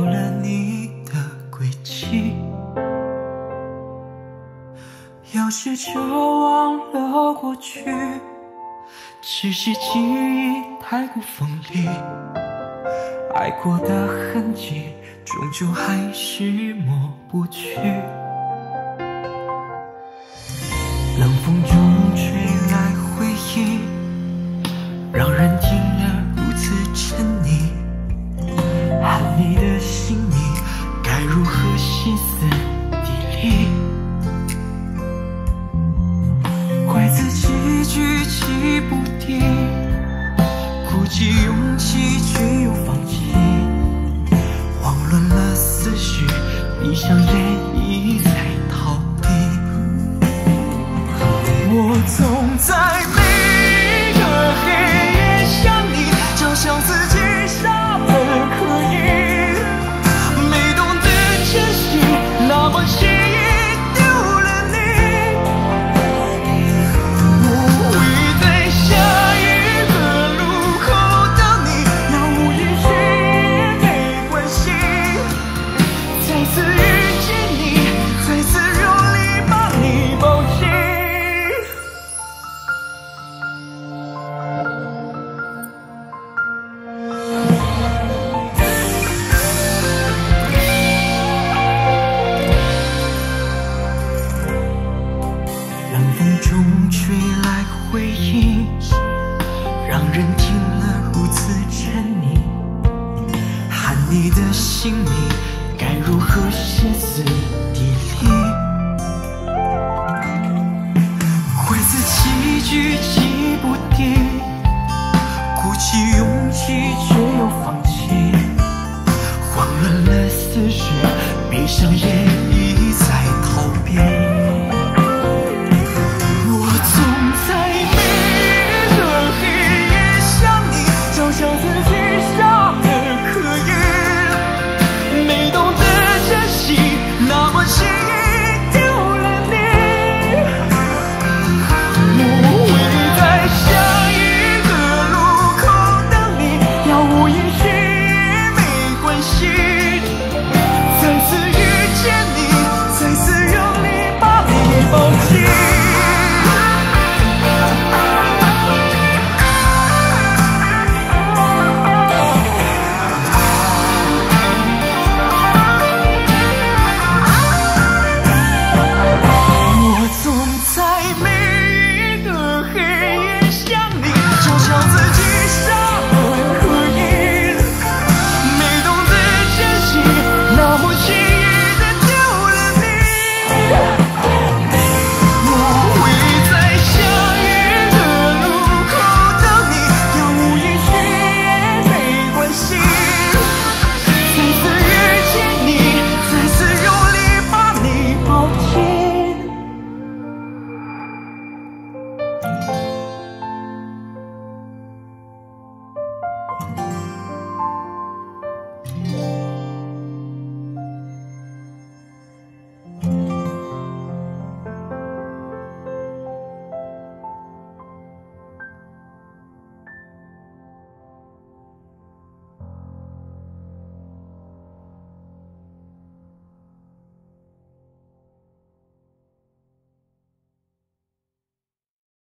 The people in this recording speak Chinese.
了你的轨迹。要试着忘了过去，只是记忆太过锋利，爱过的痕迹终究还是抹不去。冷风中吹来回忆，让人听了如此沉溺。喊你的姓名，该如何歇斯底里？怪自己举棋不定，鼓起勇气却又放弃，慌乱了思绪，闭上眼一再逃避。我总在每个黑夜想你，就像自己傻得可以，没懂得珍惜，那么轻易丢了你。我会在下一个路口等你，要无音讯也没关系，再次遇见你，再次用力把你抱紧。冷风中吹来回音，让人听了如此沉溺。喊你的姓名，该如何歇斯底里？怪自己举棋不定，鼓起勇气却又放弃，慌乱了思绪，闭上眼